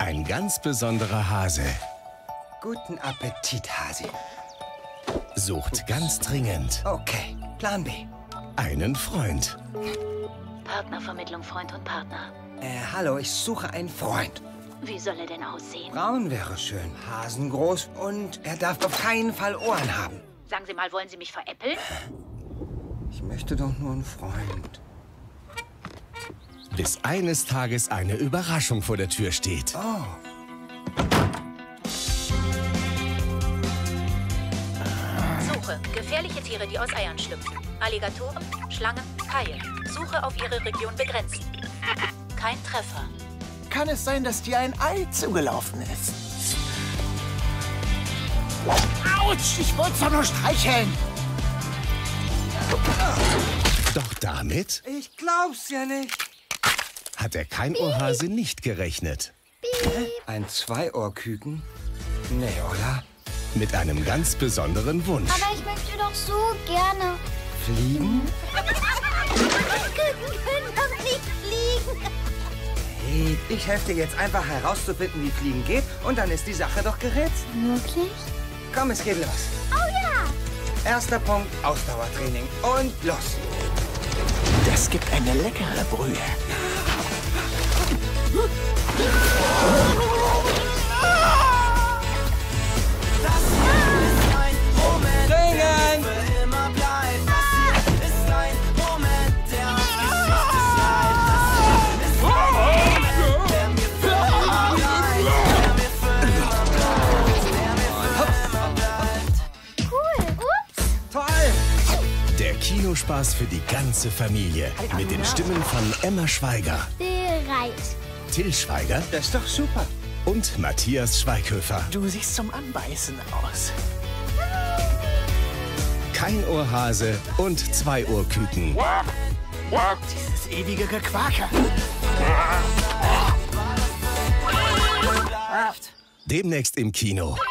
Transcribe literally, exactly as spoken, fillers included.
Ein ganz besonderer Hase Guten Appetit, Hasi. sucht ganz dringend Okay, Plan B. einen Freund. Partnervermittlung, Freund und Partner. Äh, hallo, ich suche einen Freund. Wie soll er denn aussehen? Braun wäre schön, hasengroß und er darf auf keinen Fall Ohren haben. Sagen Sie mal, wollen Sie mich veräppeln? Ich möchte doch nur einen Freund. Bis eines Tages eine Überraschung vor der Tür steht. Oh. Suche gefährliche Tiere, die aus Eiern schlüpfen. Alligatoren, Schlangen, Haie. Suche auf Ihre Region begrenzt. Kein Treffer. Kann es sein, dass dir ein Ei zugelaufen ist? Autsch, ich wollte es doch nur streicheln. Doch damit Ich glaub's ja nicht. hat der Keinohrhase nicht gerechnet. Ein Zweiohrküken? Nee, oder? Mit einem ganz besonderen Wunsch. Aber ich möchte doch so gerne. Fliegen? Küken können doch nicht fliegen. Hey, ich helfe dir jetzt einfach herauszufinden, wie Fliegen geht und dann ist die Sache doch geritzt. Wirklich? Komm, es geht los. Oh ja. Erster Punkt, Ausdauertraining. Und los. Das gibt eine leckere Brühe. Singen! Cool. Ups. Toll! Der Kinospaß für die ganze Familie. Mit den Stimmen von Emma Schweiger, Bereit. Till Schweiger Das ist doch super. und Matthias Schweighöfer. Du siehst zum Anbeißen aus. Keinohrhase und Zweiohrküken. Dieses ewige Gequaker. Demnächst im Kino.